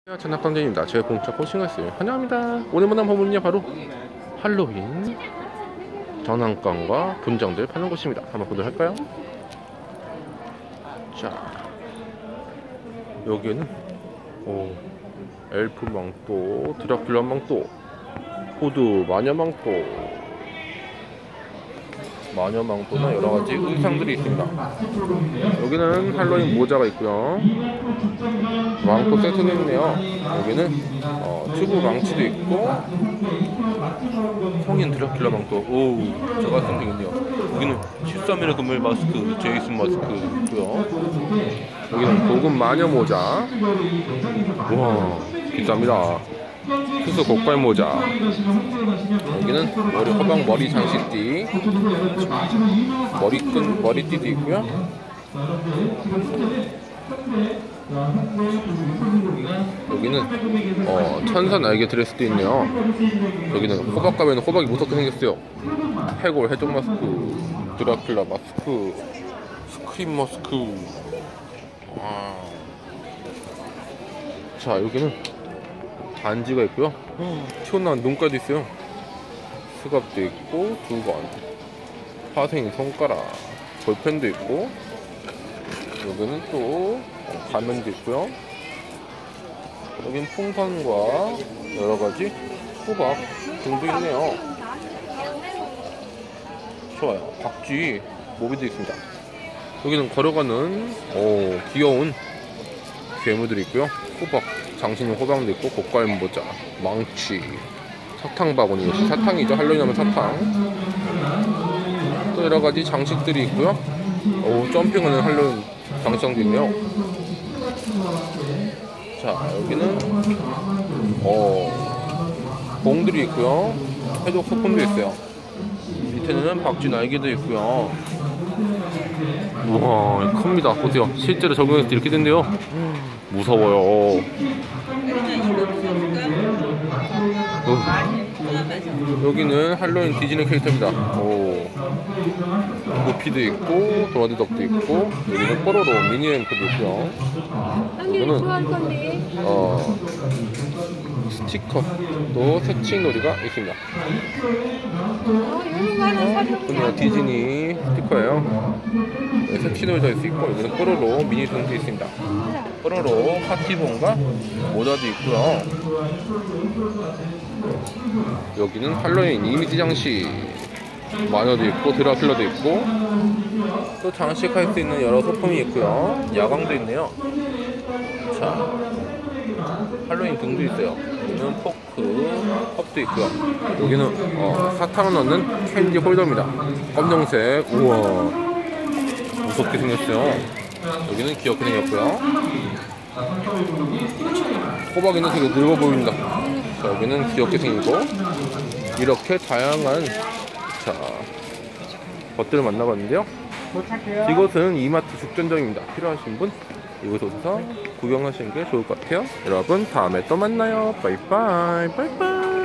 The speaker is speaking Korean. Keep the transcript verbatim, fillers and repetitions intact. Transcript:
전학강전입니다. 저의 공짜 코칭했어요. 환영합니다. 오늘 만난 부분은요 바로 할로윈 장난감과 분장들 파는 곳입니다. 한번 보도록 할까요? 자, 여기는 오, 엘프 망토, 드라큘라 망토, 호두 마녀 망토, 마녀 망토나 여러가지 의상들이 있습니다. 여기는 할로윈 모자가 있고요, 망토 세트도 있네요. 여기는 어, 튜브 망치도 있고, 성인 드라큘라 망토, 오우 저가 생겼네요. 여기는 십삼 일의 금을 마스크, 제이슨 마스크 있고요. 여기는 고급 마녀 모자, 우와 비쌉니다. 투수 고깔 모자. 여기는 머리 허방 머리 장식띠, 머리끈 머리띠도 있고요. 여기는 어, 천사 날개 드레스도 있네요. 여기는 호박 가면은 호박이 무섭게 생겼어요. 해골 해적 마스크, 드라큘라 마스크, 스크림 마스크. 와. 자, 여기는 반지가 있고요. 튀어나온 눈까지 있어요. 수갑도 있고, 두건, 화생이 손가락, 볼펜도 있고, 여기는 또 가면도 있고요. 여긴 풍선과 여러가지 호박 등도 있네요. 좋아요. 박쥐 모비도 있습니다. 여기는 걸어가는 오, 귀여운 괴물들이 있고요. 호박, 장신용 호박도 있고, 고깔 모자, 망치, 사탕 바구니, 역시 사탕이죠. 할로윈 하면 사탕. 또 여러가지 장식들이 있고요. 오, 점핑하는 할로윈 장식도 있네요. 자, 여기는 어, 봉들이 있고요. 해독 소품도 있어요. 밑에는 박쥐 날개도 있고요. 우와 큽니다. 보세요. 실제로 적용했을 때 이렇게 된대요. 무서워요. 어. 여기는 할로윈 디즈니 캐릭터입니다. 오, 구피도 있고, 도나드 덕도 있고, 여기는 뽀로로 미니 램프도 있고요. 여기는 어, 스티커 또 새치놀이가 있습니다. 여기는 디즈니 스티커예요. 네, 새치놀이도 있을 수 있고, 여기는 뽀로로 미니 등도 있습니다. 뽀로로 파티본과 모자도 있고요. 여기는 할로윈 이미지 장식, 마녀도 있고, 드라큘라도 있고, 또 장식할 수 있는 여러 소품이 있고요. 야광도 있네요. 자, 할로윈 등도 있어요. 여기는 포크, 컵도 있고요. 여기는 어, 사탕을 넣는 캔디 홀더입니다. 검정색. 우와 무섭게 생겼어요. 여기는 귀엽게 생겼고요. 호박이는 되게 늙어 보입니다. 자, 여기는 귀엽게 생기고, 이렇게 다양한 자 것들을 만나봤는데요. 이곳은 이마트 죽전점입니다. 필요하신 분 이곳 오셔서 구경하시는 게 좋을 것 같아요. 여러분 다음에 또 만나요. 빠이빠이. 빠이빠이.